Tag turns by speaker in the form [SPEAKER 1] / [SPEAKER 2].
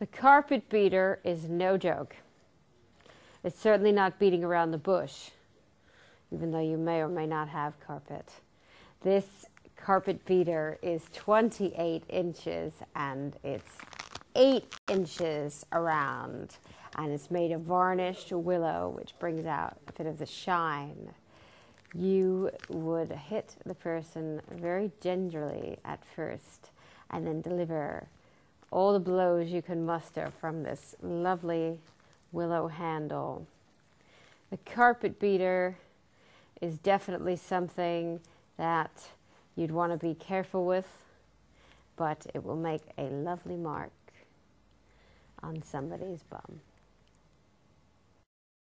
[SPEAKER 1] The carpet beater is no joke. It's certainly not beating around the bush, even though you may or may not have carpet. This carpet beater is 28 inches and it's 8 inches around, and it's made of varnished willow, which brings out a bit of the shine. You would hit the person very gingerly at first and then deliver all the blows you can muster from this lovely willow handle. The carpet beater is definitely something that you'd want to be careful with, but it will make a lovely mark on somebody's bum.